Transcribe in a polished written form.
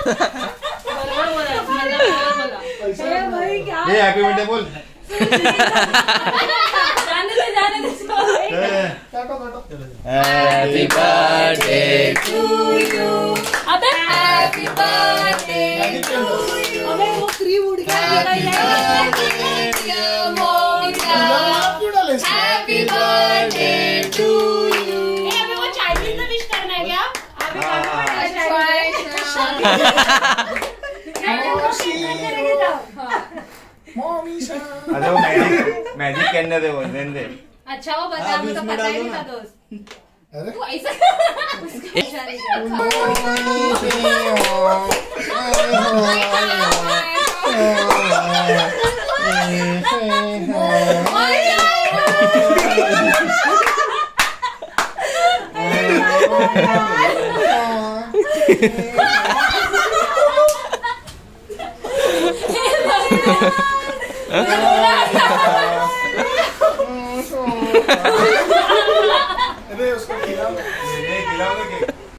ये happy birthday बोल। जाने दे हैप्पी बर्थडे टू यू। अबे हैप्पी बर्थडे टू यू। अबे वो क्रीम उड़ गया। Happy birthday to you. अबे वो चाइनीज में विश करना है क्या? अभी अरे वो मैजिक करने दे, वो दे। अच्छा वो बता, मुझे तो पता ही नहीं था दोस्त। अरे तू ऐसा